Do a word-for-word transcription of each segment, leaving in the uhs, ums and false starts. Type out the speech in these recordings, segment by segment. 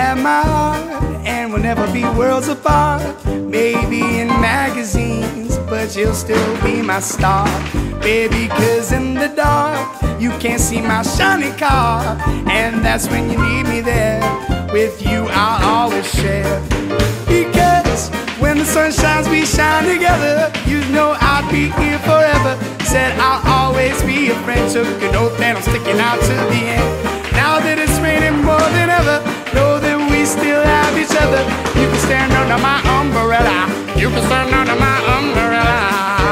have my heart, and we'll never be worlds apart. Maybe in magazines, but you'll still be my star. Baby, cause in the dark, you can't see my shiny car. And that's when you need me there. With you I'll always share. Because when the sun shines, we shine together. You know I'll be here forever. Said I'll always be a friend. Took an oath and I'm sticking out to the end. Now that it's raining more than ever, know that we still have each other. You can stand under my umbrella. You can stand under my umbrella.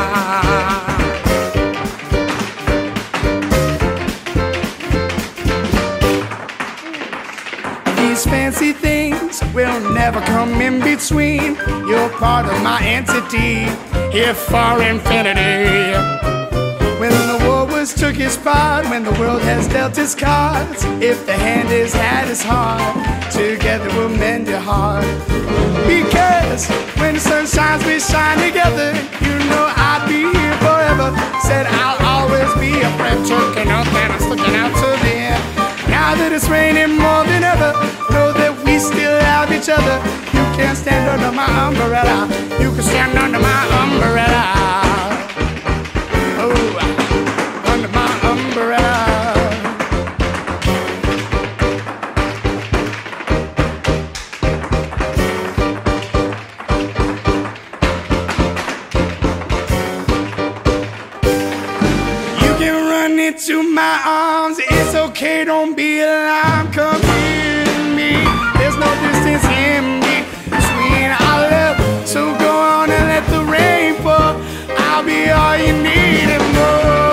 These fancy things will never come in between. You're part of my entity, here for infinity. When the war was took its part, when the world has dealt its cards, if the hand is had its heart, together we'll mend your heart. Because when the sun shines, we shine together. You know I'll be here forever. Said I'll always be a friend. Took an oath and I'm sticking out to the end. Now that it's raining more than ever, know that we still have each other. You can stand under my umbrella. You can stand under my umbrella. Into my arms, it's okay, don't be alarmed. Come here to me, there's no distance in between our love. So go on and let the rain fall. I'll be all you need and more.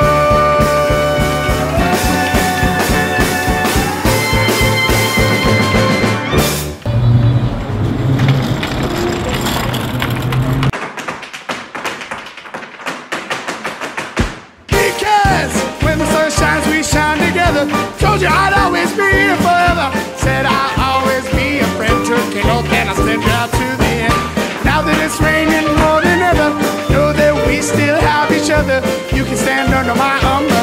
When the sun shines, we shine together. Told you I'd always be here forever. Said I'll always be a friend. Took an oath and I stand out to the end. Now that it's raining more than ever, know that we still have each other. You can stand under my umbrella.